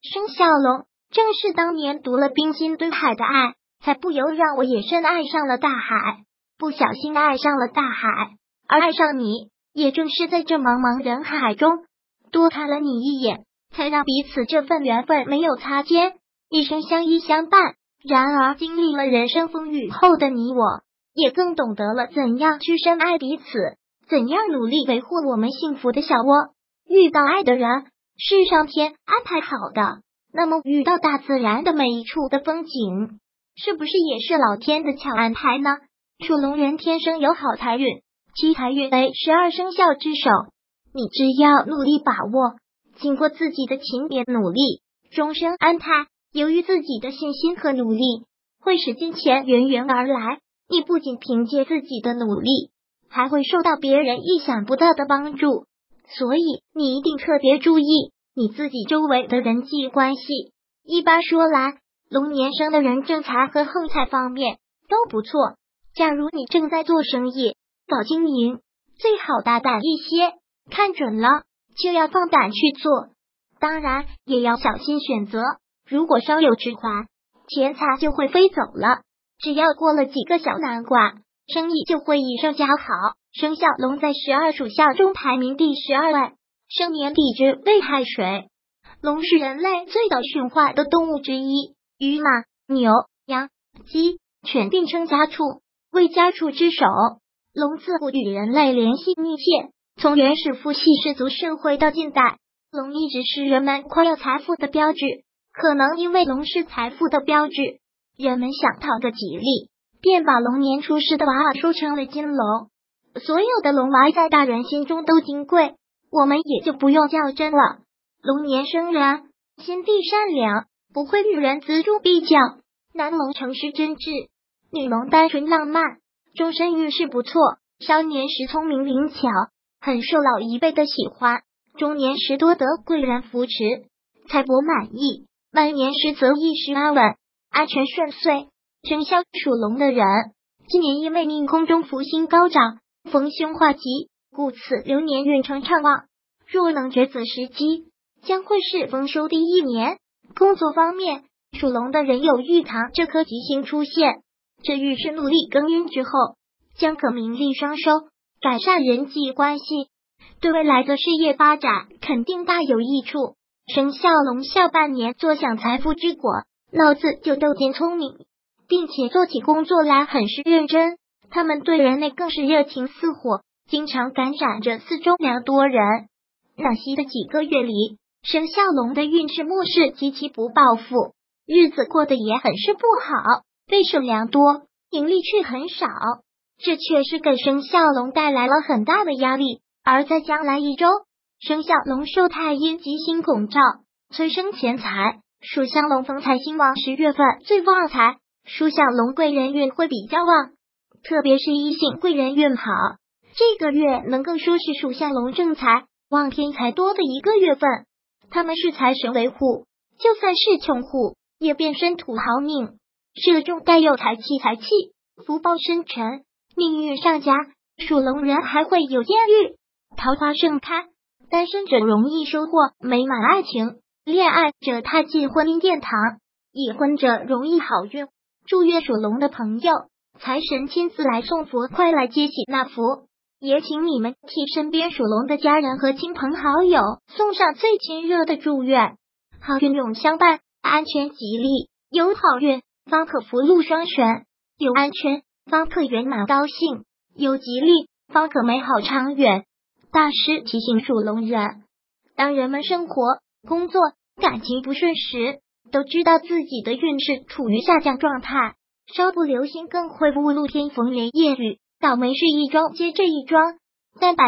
生肖龙，正是当年读了冰心对海的爱，才不由让我也深爱上了大海，不小心爱上了大海，而爱上你，也正是在这茫茫人海中多看了你一眼，才让彼此这份缘分没有擦肩，一生相依相伴。然而经历了人生风雨后的你我，也更懂得了怎样去深爱彼此，怎样努力维护我们幸福的小窝。遇到爱的人是上天安排好的，那么遇到大自然的每一处的风景，是不是也是老天的巧安排呢？属龙人天生有好财运，其财运为12生肖之首，你只要努力把握，经过自己的勤勉努力，终生安泰。由于自己的信心和努力，会使金钱源源而来。你不仅凭借自己的努力，还会受到别人意想不到的帮助。所以你一定特别注意你自己周围的人际关系。一般说来，龙年生的人正财和横财方面都不错。假如你正在做生意、搞经营，最好大胆一些，看准了就要放胆去做。当然也要小心选择，如果稍有迟缓，钱财就会飞走了。只要过了几个小难关，生意就会易上加好。生肖龙在12属相中排名第12位，生年地支为亥水。龙是人类最早驯化的动物之一，与马、牛、羊、鸡、犬并称家畜，为家畜之首。龙自古与人类联系密切，从原始父系氏族社会到近代，龙一直是人们夸耀财富的标志。可能因为龙是财富的标志，人们想讨个吉利，便把龙年出世的娃娃说成了金龙。所有的龙娃在大人心中都金贵，我们也就不用较真了。龙年生人心地善良，不会与人锱铢必较。男龙诚实真挚，女龙单纯浪漫，终身运势不错。少年时聪明灵巧，很受老一辈的喜欢。中年时多得贵人扶持，财帛满溢。晚年时则一时安稳，安全顺遂。生肖属龙的人，今年因为命宫中福星高涨，逢凶化吉，故此流年运程畅旺。若能抉择时机，将会是丰收的一年。工作方面，属龙的人有玉堂这颗吉星出现，这预示努力耕耘之后，将可名利双收，改善人际关系，对未来的事业发展肯定大有益处。生肖龙下半年坐享财富之果，脑子就都见聪明，并且做起工作来很是认真。他们对人类更是热情似火，经常感染着四周良多人。暖西的几个月里，生肖龙的运势末世极其不报复，日子过得也很是不好，费手良多，盈利却很少，这确实给生肖龙带来了很大的压力。而在将来一周，生肖龙受太阴吉星拱照，催生钱财。属相龙逢财星旺，10月份最旺财，属相龙贵人运会比较旺，特别是异性贵人运好。这个月能够说是属相龙正财旺天财多的一个月份，他们是财神维护，就算是穷户也变身土豪命，射中带有财气，福报深沉，命运上佳。属龙人还会有艳遇，桃花盛开，单身者容易收获美满爱情，恋爱者踏进婚姻殿堂，已婚者容易好运。祝愿属龙的朋友，财神亲自来送福，快来接起那福。也请你们替身边属龙的家人和亲朋好友送上最亲热的祝愿，好运永相伴，安全吉利。有好运方可福禄双全，有安全方可圆满高兴，有吉利方可美好长远。大师提醒属龙人，当人们生活、工作、感情不顺时，都知道自己的运势处于下降状态，稍不留心更会误入天逢连夜雨，倒霉事一桩接着一桩。但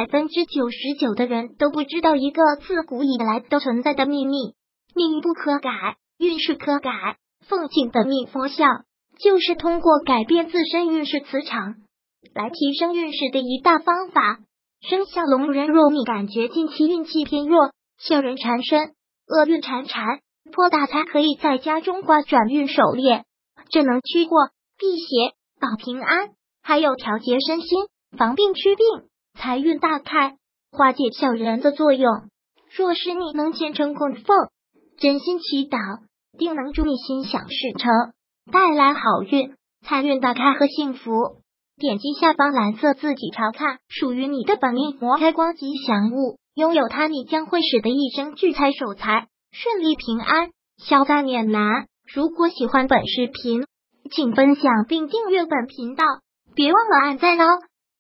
99%的人都不知道一个自古以来都存在的秘密：命不可改，运势可改。奉请本命佛像，就是通过改变自身运势磁场来提升运势的一大方法。生肖龙人若你感觉近期运气偏弱，小人缠身，厄运缠缠，破大财，可以在家中挂转运手链，这能驱祸辟邪保平安，还有调节身心防病祛病，财运大开，化解小人的作用。若是你能虔诚供奉， 真心祈祷，定能祝你心想事成，带来好运、财运大开和幸福。点击下方蓝色字体查看属于你的本命魔开光吉祥物，拥有它你将会使得一生聚财守财，顺利平安，消灾免难。如果喜欢本视频，请分享并订阅本频道，别忘了按赞哦。